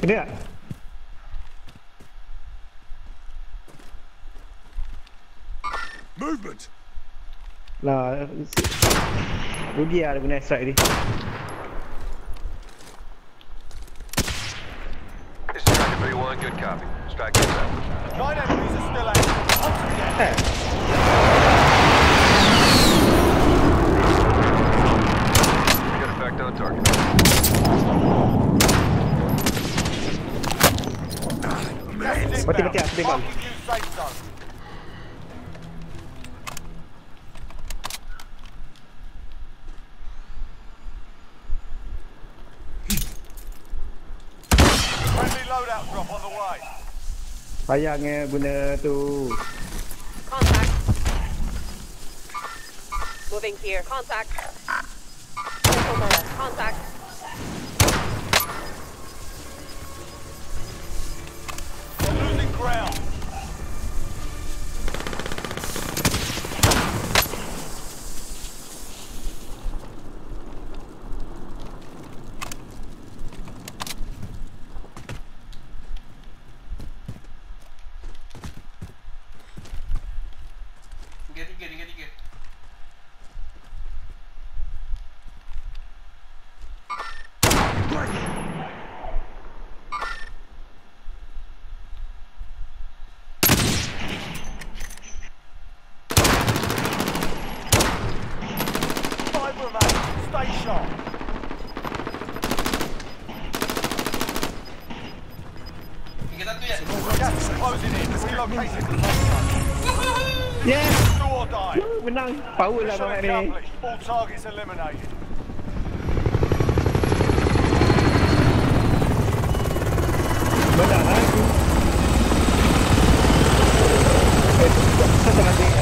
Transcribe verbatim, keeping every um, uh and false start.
Kena tak? Movement. Lah, rugi lah dia guna strike ni. This is Striker three one, good copy. Strike is out. Nine enemies are still active. Hunt them down. Eh, Good effect on target. Gas is Mati, inbound. mati, aku tembak. Marking new safe zone. Friendly loadout drop on the way. sayangnya guna tu. Contact. Moving here. Contact. Contact. We're losing ground. Tiga, tiga, tiga, tiga. Five remain. Stay sharp. Tiga satu ya. Gas is closing in. Relocating the safe zone. Yes! Do or die. Menang. Power lah Mission korang ni. accomplished. All targets eliminated. Menang lah aku. Eh, satu lagi.